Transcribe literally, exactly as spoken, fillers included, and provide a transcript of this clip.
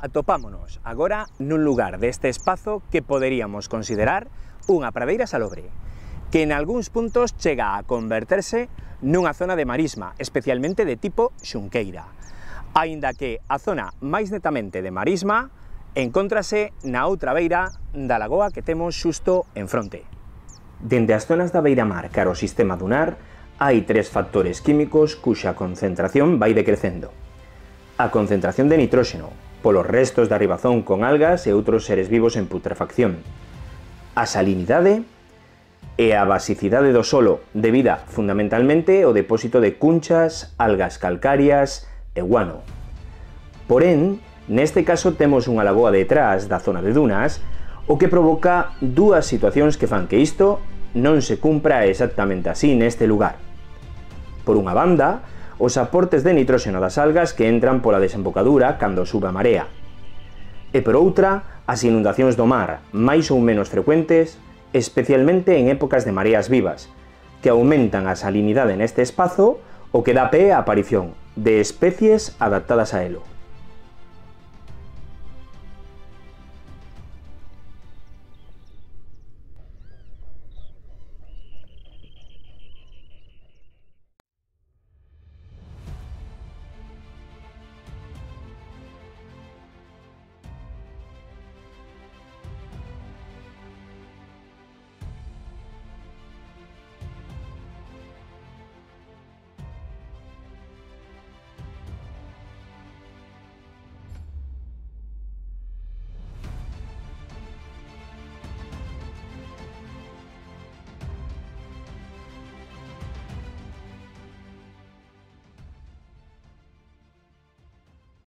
Atopámonos agora nun lugar deste espazo que poderíamos considerar unha pradeira salobre, que en algúns puntos chega a converterse nunha zona de marisma, especialmente de tipo xunqueira, aínda que a zona máis netamente de marisma encóntrase na outra beira da lagoa que temos xusto en fronte. Dende as zonas da beira-mar cara ao sistema dunar, hai tres factores químicos cuxa concentración vai decrecendo. A concentración de nitróxeno, polos restos da ribazón con algas e outros seres vivos en putrefacción, a salinidade e a basicidade do solo, debida fundamentalmente ao depósito de cunchas, algas calcarias e guano. Porén, neste caso temos unha lagoa detrás da zona de dunas, o que provoca dúas situacións que fan que isto non se cumpra exactamente así neste lugar. Por unha banda, os aportes de nitróxeno das algas que entran pola desembocadura cando sube a marea. E por outra, as inundacións do mar, máis ou menos frecuentes, especialmente en épocas de mareas vivas, que aumentan a salinidade neste espazo, o que dá pé á aparición de especies adaptadas a elo.